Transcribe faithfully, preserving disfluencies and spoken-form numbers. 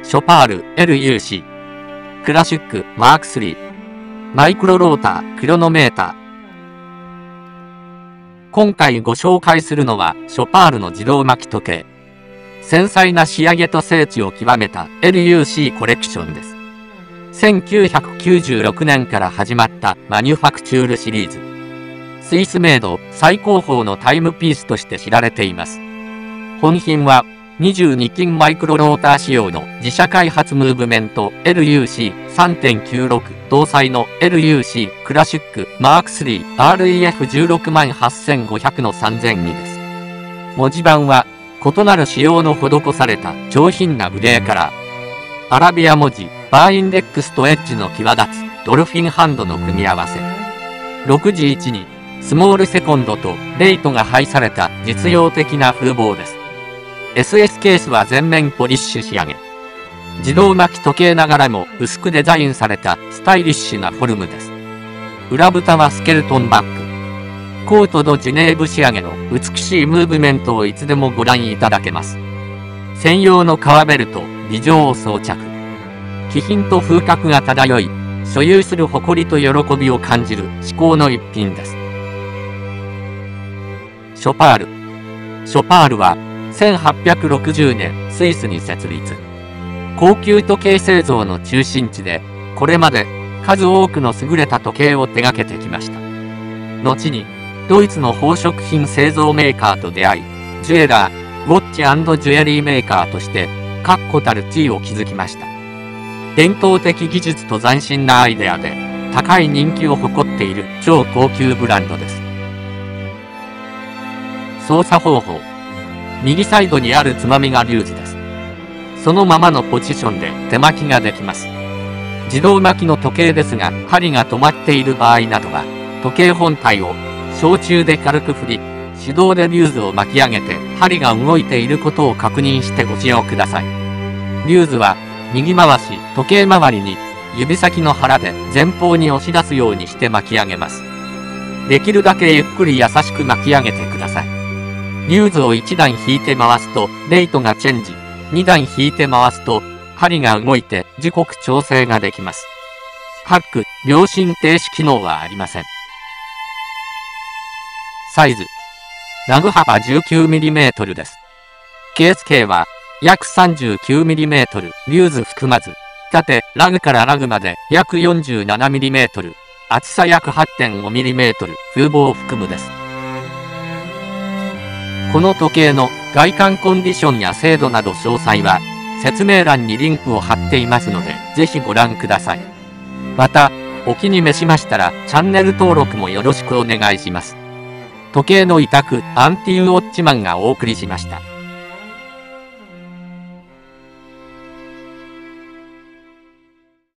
ショパール エルユーシー、クラシックマークスリー、マイクロロータークロノメーター。今回ご紹介するのはショパールの自動巻き時計。繊細な仕上げと精緻を極めた エルユーシー コレクションです。せんきゅうひゃくきゅうじゅうろくねんから始まったマニュファクチュールシリーズ。スイスメイド最高峰のタイムピースとして知られています。本品はにじゅうにきんマイクロローター仕様の自社開発ムーブメント エルユーシーさんてんきゅうろく 搭載の エルユーシー クラシックマークスリー アールイーエフじゅうろくまんはっせんごひゃくのさんぜんにです。文字盤は異なる仕様の施された上品なグレーカラー。アラビア文字、バーインデックスとエッジの際立つドルフィンハンドの組み合わせ。ろくじいちにスモールセコンドとレイトが配された実用的な風貌です。エスエス ケースは全面ポリッシュ仕上げ。自動巻き時計ながらも薄くデザインされたスタイリッシュなフォルムです。裏蓋はスケルトンバッグ。コートドジュネーブ仕上げの美しいムーブメントをいつでもご覧いただけます。専用の革ベルト、微乗を装着。気品と風格が漂い、所有する誇りと喜びを感じる至高の一品です。ショパール。ショパールはせんはっぴゃくろくじゅうねんスイスに設立。高級時計製造の中心地で、これまで数多くの優れた時計を手掛けてきました。後にドイツの宝飾品製造メーカーと出会い、ジュエラー、ウォッチ&ジュエリーメーカーとして確固たる地位を築きました。伝統的技術と斬新なアイデアで高い人気を誇っている超高級ブランドです。操作方法。右サイドにあるつまみがリューズです。そのままのポジションで手巻きができます。自動巻きの時計ですが、針が止まっている場合などは、時計本体を小中で軽く振り、手動でリューズを巻き上げて針が動いていることを確認してご使用ください。リューズは右回し、時計回りに指先の腹で前方に押し出すようにして巻き上げます。できるだけゆっくり優しく巻き上げてください。リューズをいちだん引いて回すとレイトがチェンジ、にだん引いて回すと針が動いて時刻調整ができます。ハック、秒針停止機能はありません。サイズ。ラグ幅 じゅうきゅうミリメートル です。ケース径は約 さんじゅうきゅうミリメートル、リューズ含まず、縦、ラグからラグまで約 よんじゅうななミリメートル、厚さ約 はちてんごミリメートル、風貌を含むです。この時計の外観コンディションや精度など詳細は説明欄にリンクを貼っていますので、ぜひご覧ください。また、お気に召しましたらチャンネル登録もよろしくお願いします。時計の委託、アンティウォッチマンがお送りしました。